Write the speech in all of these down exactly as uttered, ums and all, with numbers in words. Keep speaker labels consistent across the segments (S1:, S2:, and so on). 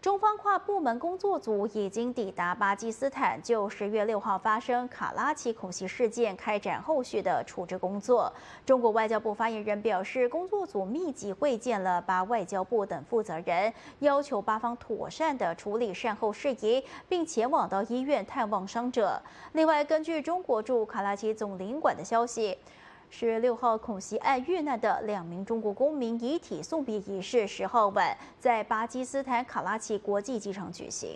S1: 中方跨部门工作组已经抵达巴基斯坦，就十月六号发生卡拉奇恐袭事件开展后续的处置工作。中国外交部发言人表示，工作组密集会见了巴外交部等负责人，要求巴方妥善地处理善后事宜，并前往到医院探望伤者。另外，根据中国驻卡拉奇总领馆的消息，十月六号恐袭案遇难的两名中国公民遗体送别仪式，十号晚在巴基斯坦卡拉奇国际机场举行。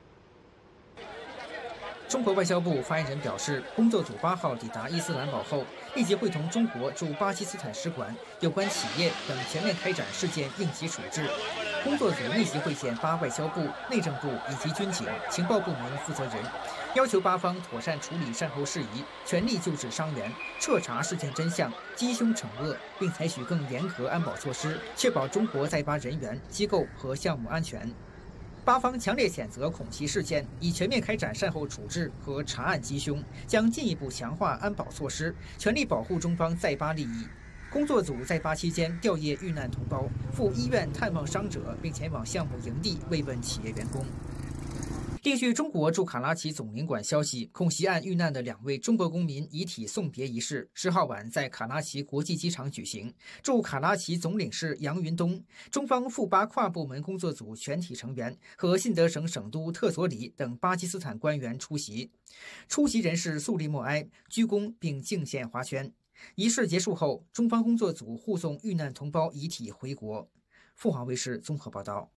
S2: 中国外交部发言人表示，工作组八号抵达伊斯兰堡后，立即会同中国驻巴基斯坦使馆、有关企业等全面开展事件应急处置。工作组密集会见巴外交部、内政部以及军警、情报部门负责人，要求巴方妥善处理善后事宜，全力救治伤员，彻查事件真相，缉凶惩恶，并采取更严格安保措施，确保中国在巴人员、机构和项目安全。巴方强烈谴责恐袭事件，已全面开展善后处置和查案缉凶，将进一步强化安保措施，全力保护中方在巴利益。工作组在巴期间调阅遇难同胞，赴医院探望伤者，并前往项目营地慰问企业员工。另据中国驻卡拉奇总领馆消息，恐袭案遇难的两位中国公民遗体送别仪式十号晚在卡拉奇国际机场举行。驻卡拉奇总领事杨云东、中方赴巴跨部门工作组全体成员和信德省省都特佐里等巴基斯坦官员出席。出席人士肃立默哀、鞠躬并敬献花圈。仪式结束后，中方工作组护送遇难同胞遗体回国。凤凰卫视综合报道。